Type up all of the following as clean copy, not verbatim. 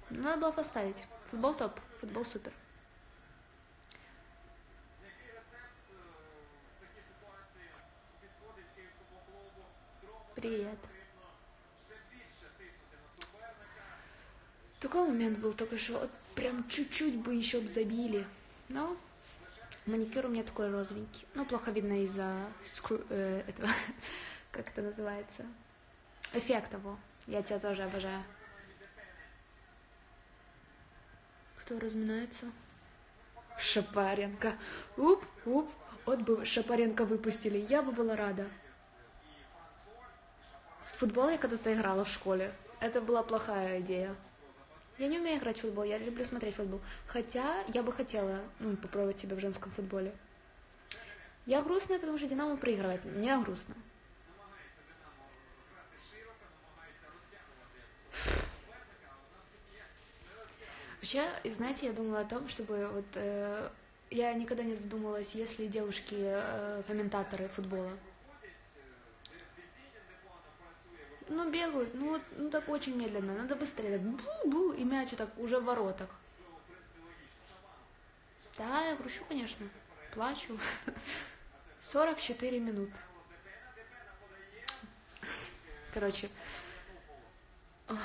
Надо было поставить. Футбол топ, футбол супер. Привет. Такой момент был только что, вот прям чуть-чуть бы еще б забили. Но маникюр у меня такой розовенький. Ну, плохо видно из-за этого, как это называется, эффекта его. Я тебя тоже обожаю. Кто разминается? Шапаренко. Уп. Вот бы Шапаренко выпустили, я бы была рада. В футбол я когда-то играла в школе. Это была плохая идея. Я не умею играть в футбол, я люблю смотреть футбол. Хотя я бы хотела попробовать себя в женском футболе. Я грустная, потому что Динамо проигрывает. Мне грустно. Вообще, знаете, я думала о том, чтобы вот... я никогда не задумывалась, есть ли девушки комментаторы футбола. Ну, бегают, ну так очень медленно, надо быстрее, так бу-бу, и мяч так уже в воротах. Да, я грущу, конечно, плачу. 44 минут. Короче. Ой.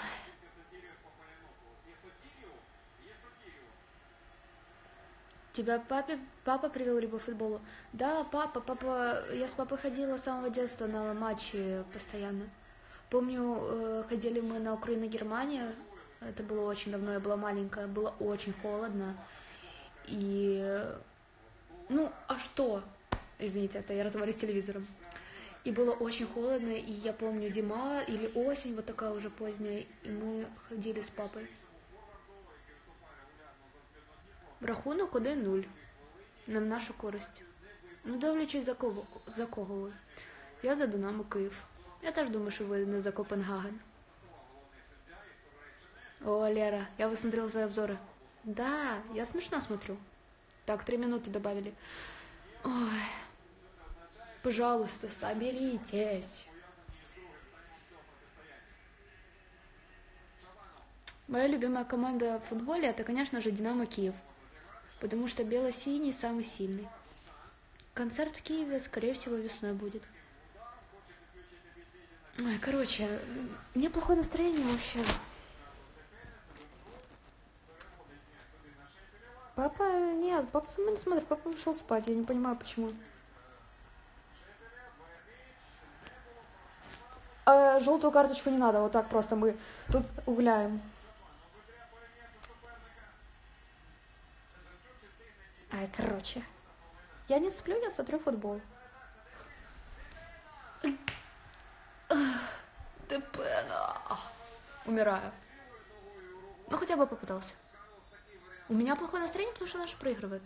Тебя папа привел либо к футболу? Да, папа, я с папой ходила с самого детства на матчи постоянно. Помню, ходили мы на Украину-Германию, это было очень давно, я была маленькая, было очень холодно. И, ну, а что? Извините, это я разговариваю с телевизором. И было очень холодно, и я помню, зима или осень, вот такая уже поздняя, и мы ходили с папой. Рахунок 1-0 на нашу користь. Ну, дивлячись за кого ви. Я за Динамо Київ. Я теж думаю, що ви не за Копенгаген. О, Лера, я посмотрела твои обзоры. Да, я смешно смотрю. Так, 3 минуты добавили. Ой, пожалуйста, соберитесь. Моя любимая команда в футболе это, конечно же, Динамо Киев. Потому что бело-синий самый сильный. Концерт в Киеве, скорее всего, весной будет. Ой, короче, у меня плохое настроение вообще. Папа со мной не смотрит, папа ушел спать, я не понимаю, почему. Желтую карточку не надо, вот так просто мы тут угляем. Ай, короче. Я не сплю, я смотрю футбол. Умираю. Ну, хотя бы попытался. У меня плохое настроение, потому что наши проигрывают.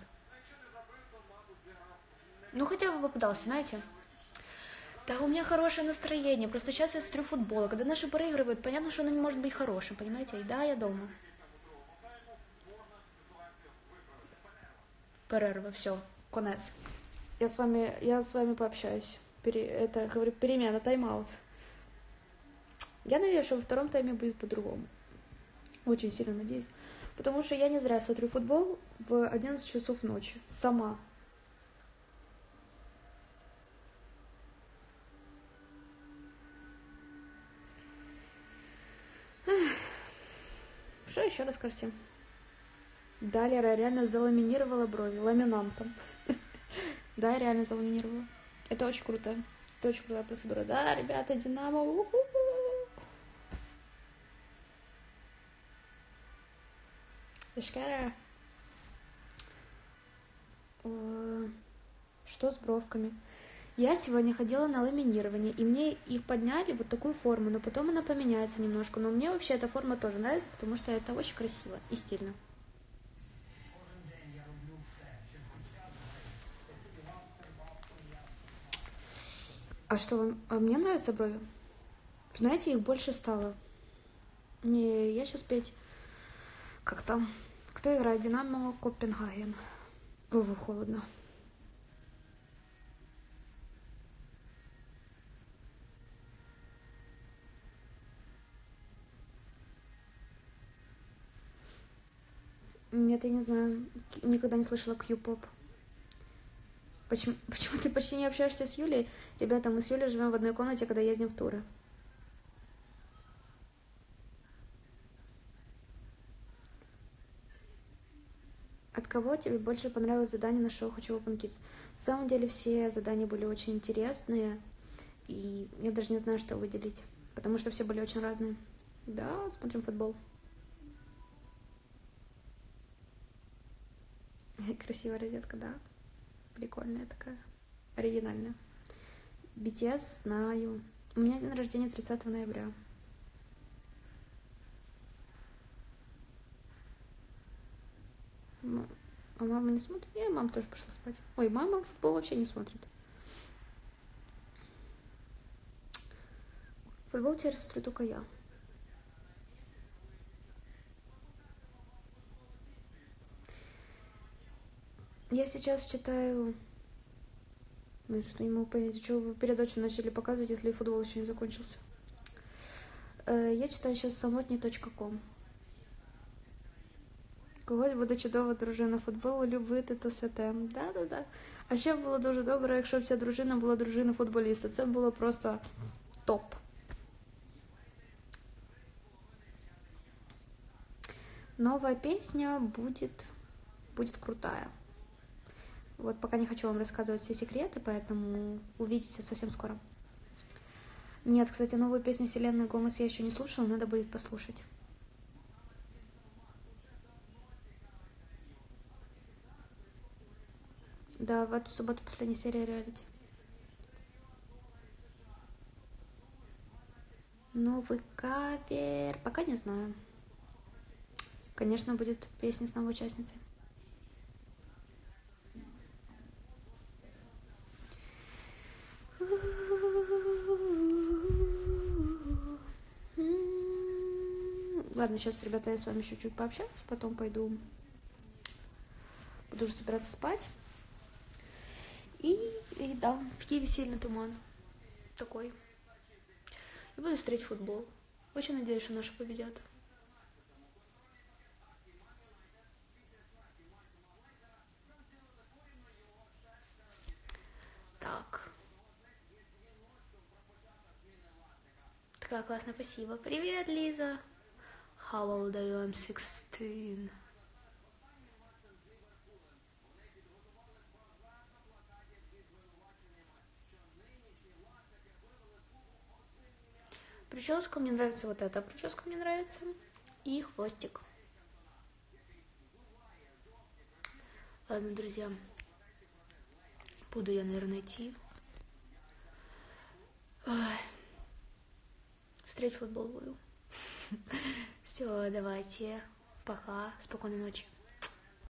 Ну, хотя бы попытался, знаете. Да, у меня хорошее настроение, просто сейчас я смотрю футбол, а когда наши проигрывают, понятно, что оно не может быть хорошим, понимаете? И да, я дома. Перерва, все, конец. Я с вами пообщаюсь. Говорю, перемена, тайм-аут. Я надеюсь, что во втором тайме будет по-другому. Очень сильно надеюсь. Потому что я не зря смотрю футбол в 11 часов ночи. Сама. Что еще расскажите? Да, Лера, я реально заламинировала брови ламинантом. Да, я реально заламинировала. Это очень круто. Это очень крутая процедура. Да, ребята, Динамо. Эшкара. Что с бровками? Я сегодня ходила на ламинирование, и мне их подняли вот такую форму, но потом она поменяется немножко. Но мне вообще эта форма тоже нравится, потому что это очень красиво и стильно. А что вам? А мне нравятся брови? Знаете, их больше стало. Не, я сейчас петь... Как там? Кто играет? Динамо Копенгаген. Вову холодно. Нет, я не знаю. Никогда не слышала Q-pop. Почему ты почти не общаешься с Юлей? Ребята, мы с Юлей живем в одной комнате, когда ездим в туры. От кого тебе больше понравилось задание на шоу «Хочу Open Kids»? На самом деле все задания были очень интересные, и я даже не знаю, что выделить, потому что все были очень разные. Да, смотрим футбол. Красивая розетка, да. Прикольная такая, оригинальная. BTS знаю. У меня день рождения 30 ноября. А мама не смотрит? Мама тоже пошла спать. Ой, мама футбол вообще не смотрит. Футбол теперь смотрю только я. Я сейчас читаю... Ну, что не могу понять, что вы передачу начали показывать, если футбол еще не закончился. Я читаю сейчас самотні.com. Когось буде чудова дружина футболу любити, то святе. Да. А ще було дуже добре, якщо б ця дружина була дружина футболіста. Це було просто топ. Новая песня будет крутая. Вот пока не хочу вам рассказывать все секреты, поэтому увидите совсем скоро. Нет, кстати, новую песню Селены Гомес я еще не слушала, надо будет послушать. Да, в эту субботу последняя серия реалити. Новый кавер. Пока не знаю. Конечно, будет песня с новой участницей. Ладно, сейчас, ребята, я с вами еще чуть пообщаюсь, потом пойду, буду уже собираться спать. И да, в Киеве сильный туман. Такой. И буду смотреть футбол. Очень надеюсь, что наши победят. Так. Такая классная, спасибо. Привет, Лиза. How old are you? I'm 16. Прическа, мне нравится вот эта прическа, мне нравится. И хвостик. Ладно, друзья. Буду я, наверное, идти. Смотреть футбол буду. Все, давайте. Пока. Спокойной ночи.